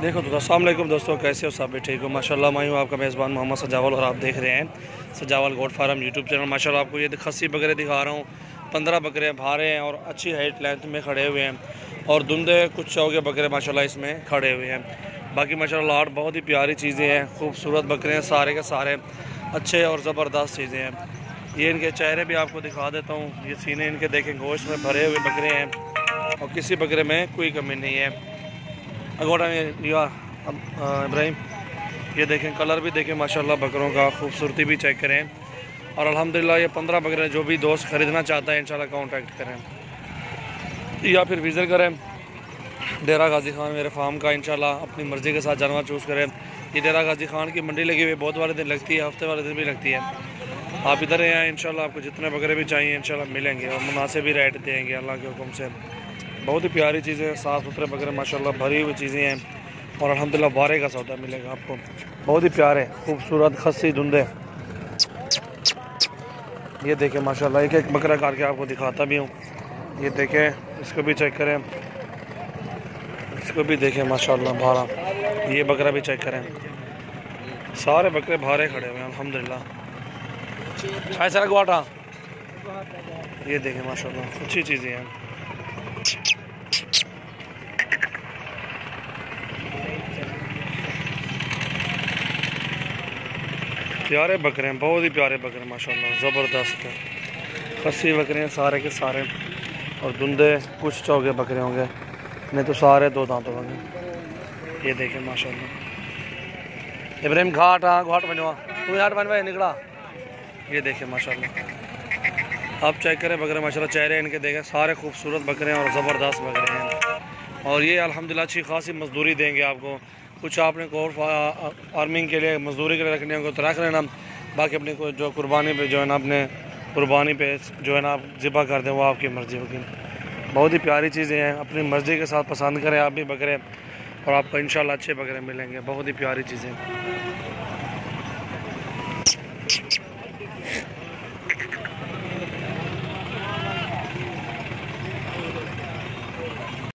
देखो तो अस्सलाम वालेकुम दोस्तों, कैसे हो? सब भी ठीक हो माशाल्लाह। मैं हूँ आपका मेज़बान मोहम्मद सजावल और आप देख रहे हैं सजावल गोट फार्म यूट्यूब चैनल। माशाल्लाह आपको ये खस्सी बकरे दिखा रहा हूँ। 15 बकरे भारे हैं और अच्छी हाइट लेंथ में खड़े हुए हैं और धुंधे कुछ चौके बकरे माशाल्लाह इसमें खड़े हुए हैं। बाकी माशाल्लाह लाट बहुत ही प्यारी चीज़ें हैं, खूबसूरत बकरे हैं, सारे के सारे अच्छे और ज़बरदस्त चीज़ें हैं। ये इनके चेहरे भी आपको दिखा देता हूँ। ये सीने इनके देखें, गोश्त में भरे हुए बकरे हैं और किसी बकरे में कोई कमी नहीं है। अगोड़ा इब्राहिम, ये देखें, कलर भी देखें माशाल्लाह बकरों का, खूबसूरती भी चेक करें। और अल्हम्दुलिल्लाह ये 15 बकरे, जो भी दोस्त ख़रीदना चाहता है इंशाल्लाह कांटेक्ट करें या फिर विज़िट करें डेरा गाजी खान मेरे फार्म का। इंशाल्लाह अपनी मर्ज़ी के साथ जानवर चूज़ करें। ये डेरा गाजी खान की मंडी लगी हुई है, बहुत वाले दिन लगती है, हफ्ते वाले दिन भी लगती है। आप इधर आएँ, इंशाल्लाह आपको जितने बकरे भी चाहिए इंशाल्लाह मिलेंगे और मुनासिब भी रेट देंगे अल्लाह के हुक्म से। बहुत ही प्यारी चीज़ें, साफ़ सुथरे बकरे माशाल्लाह, भरी हुई चीज़ें हैं और अल्हम्दुलिल्लाह बारे का सौदा मिलेगा आपको। बहुत ही प्यारे खूबसूरत खस्सी धुंधे। ये देखें माशाल्लाह, एक एक बकरा काट के आपको दिखाता भी हूँ। ये देखें, इसको भी चेक करें, इसको भी देखें माशाल्लाह भारा। ये बकरा भी चेक करें, सारे बकरे भारे खड़े हुए हैं अल्हम्दुलिल्लाह। ऐसा गुआटा, ये देखें माशाल्लाह अच्छी चीज़ें हैं। प्यारे बकरे हैं, बहुत ही प्यारे बकरे माशाल्लाह, ज़बरदस्त है। खस्सी बकरे हैं सारे के सारे और धुंधे कुछ चौके बकरे होंगे, नहीं तो सारे दो दांतों होंगे। ये देखें माशाल्लाह। इब्राहिम घाट, हाँ घाट बनवा, तू घाट बनवा निकला। ये देखें माशाल्लाह, आप चेक करें बकरे माशाल्लाह, चेहरे इनके देखें, सारे खूबसूरत बकरे हैं और ज़बरदस्त बकरे हैं। और ये अल्हम्दुलिल्लाह अच्छी खासी मजदूरी देंगे आपको। कुछ आपने को फार्मिंग के लिए मजदूरी के लिए रखने होंगे तो रख लेना, बाकी अपनी को जो कुर्बानी पे जो है ना, अपने कुर्बानी पे जो है ना आप ज़िबा कर दें, वो आपकी मर्ज़ी होगी। बहुत ही प्यारी चीज़ें हैं, अपनी मर्ज़ी के साथ पसंद करें आप भी बकरे और आपको इंशाल्लाह अच्छे बकरे मिलेंगे। बहुत ही प्यारी चीज़ें।